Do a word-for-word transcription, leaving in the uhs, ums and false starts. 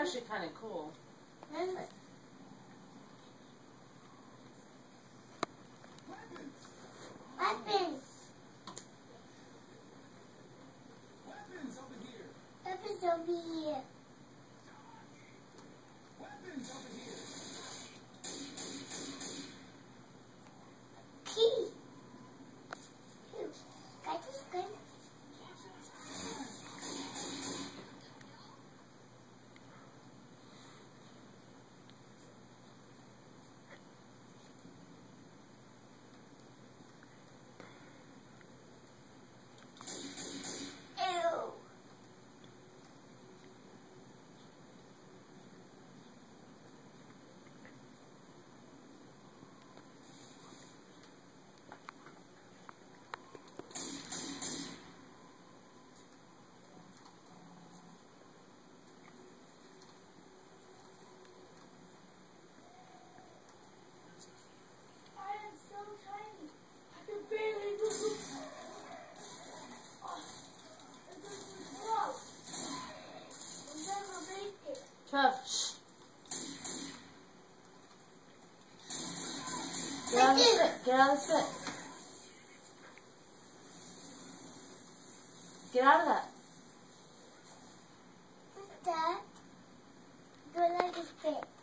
actually kind of cool. Remember. Weapons. Weapons over here. Weapons over here. Weapons over here. Key. Here. Got this gun. Ew. I am so tiny. I can barely move. Oh, this is gross. I'm never make it. Trev, shh. Get out of the spit. Get out of the spit. Get out of that. What's that? Go like a spit.